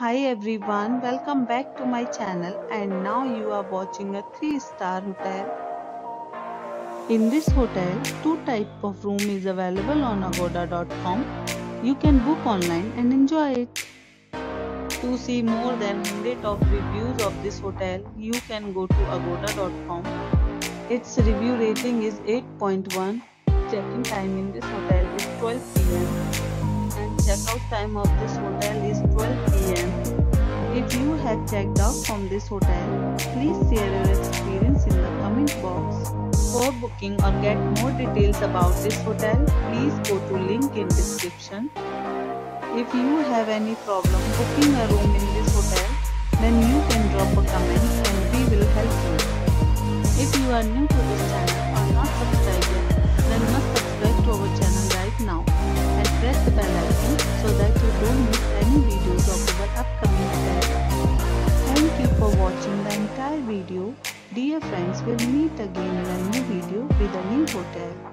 Hi everyone, welcome back to my channel, and now you are watching a 3-star hotel. In this hotel, two types of room is available on agoda.com. You can book online and enjoy it. To see more than 100 of reviews of this hotel, you can go to agoda.com. Its review rating is 8.1. Check-in time in this hotel is 12 p.m. and check-out time of this hotel is 12 p.m. If you have checked out from this hotel, please share your experience in the comment box. For booking or get more details about this hotel, please go to link in description. If you have any problem booking a room in this hotel, then you can drop a comment and we will help you. If you are new to this channel or not subscribed yet, then must subscribe to our channel right now and press the bell icon so that you don't miss any videos of our upcoming hotel. Thank you for watching the entire video. Dear friends, we'll meet again in a new video with a new hotel.